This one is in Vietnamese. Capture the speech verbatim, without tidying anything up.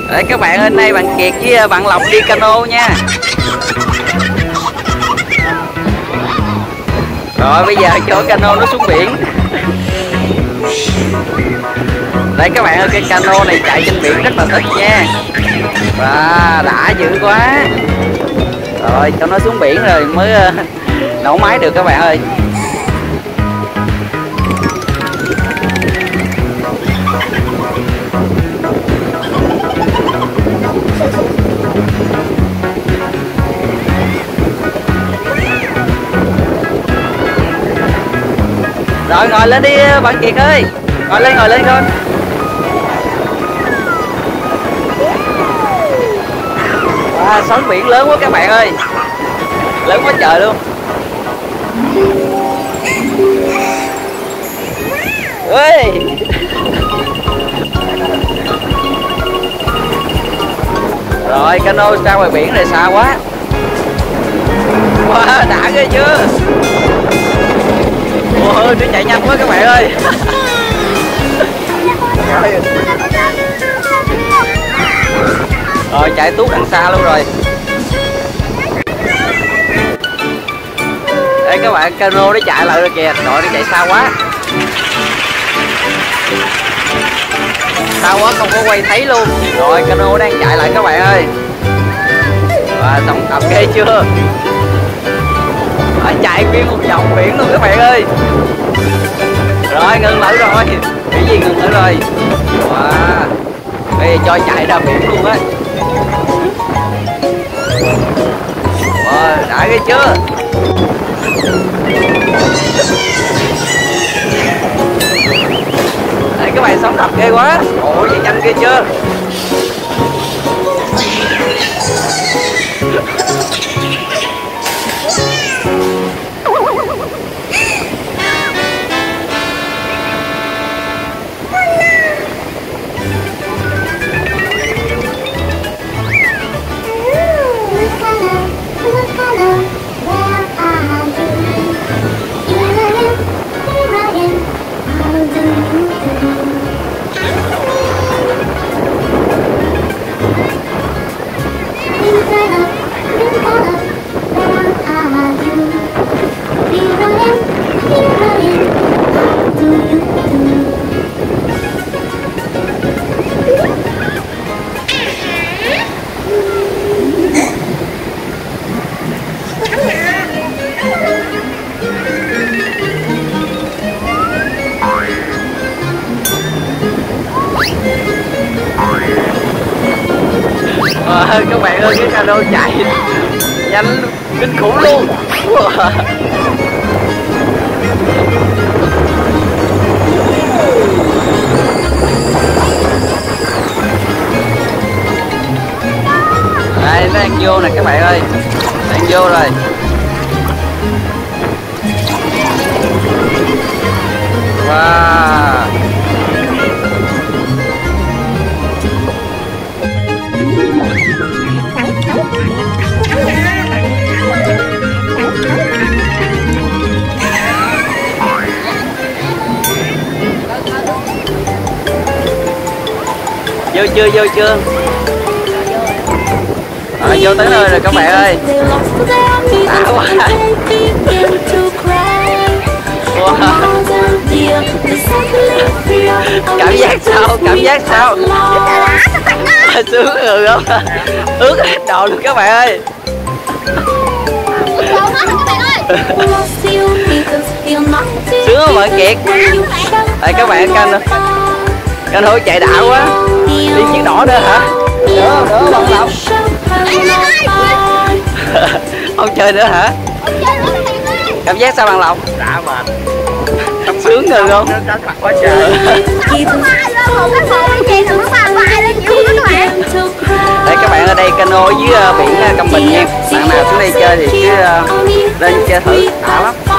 Đấy các bạn, hôm nay bạn Kiệt với bạn Lộc đi cano nha. Rồi bây giờ cho cano nó xuống biển. Đây các bạn ơi, cái cano này chạy trên biển rất là thích nha. Và đã dữ quá. Rồi cho nó xuống biển rồi mới uh, nổ máy được các bạn ơi. Rồi ngồi lên đi bạn Kiệt ơi. Ngồi lên, ngồi lên con. À, sóng biển lớn quá các bạn ơi. Lớn quá trời luôn. Ê. Rồi cano ra ngoài biển này xa quá. Wow, đã ghê chưa. Ôi, nó chạy nhanh quá các bạn ơi. Rồi chạy tuốt đằng xa luôn rồi. Đây các bạn, cano nó chạy lại rồi kìa. Đội nó chạy xa quá. Xa quá không có quay thấy luôn. Rồi cano đang chạy lại các bạn ơi. Và sóng tập ghê chưa. Ở chạy nguyên một vòng biển luôn các bạn ơi. Rồi ngừng lại rồi. Cái gì ngừng lại rồi. Wow. Bây giờ cho chạy ra biển luôn á. Wow, đã ghê chưa. Đây các bạn, sóng đập ghê quá. Ôi chạy nhanh ghê chưa. À, các bạn ơi, cái cano chạy nhanh kinh khủng luôn. Đây nó đang vô nè các bạn ơi, đang vô rồi. Wow. Vô chưa, vô chưa? À, vô tới nơi rồi các bạn ơi. Đã quá. Wow. Cảm giác sao? Cảm giác sao? Sướng rồi không? Ướt hết đồ luôn các bạn ơi. Sướng không bạn Kiệt? Đây các bạn, canh canh hối chạy đã quá. Đi chiếc đỏ nữa hả? Nữa, nữa bạn Lộc. Không chơi nữa hả? Cảm giác sao bạn Lộc? Đã mà. Sướng rồi không? Mặt quá trời. Đây các bạn, ở đây cano dưới uh, biển uh, Cam Bình nha. Bạn nào xuống đây chơi thì cứ uh, lên chơi thử, đã lắm.